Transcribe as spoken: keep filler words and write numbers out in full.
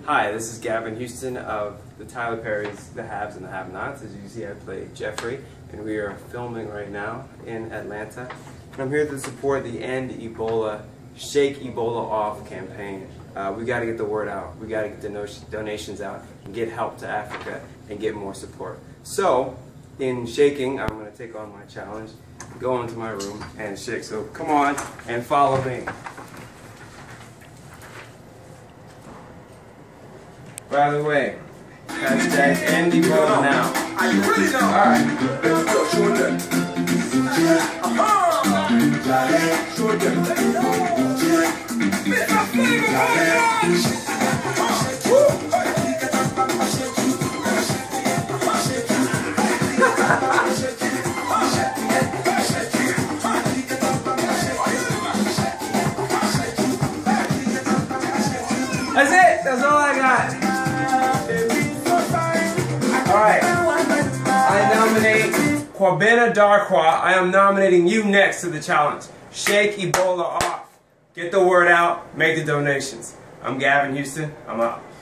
Hi, this is Gavin Houston of the Tyler Perry's The Haves and the Have-Nots. As you can see, I play Jeffrey, and we are filming right now in Atlanta. And I'm here to support the End Ebola, Shake Ebola Off campaign. Uh, we got to get the word out. We got to get the donations out and get help to Africa and get more support. So, in shaking, I'm going to take on my challenge, go into my room and shake. So come on and follow me. By the way, hashtag End Ebola now. Are you really know? Alright. Let's go, show them. Show them. Mister That's it! That's all I got! Alright, I nominate Kwabena Darkwa. I am nominating you next to the challenge. Shake Ebola off. Get the word out, make the donations. I'm Gavin Houston, I'm out.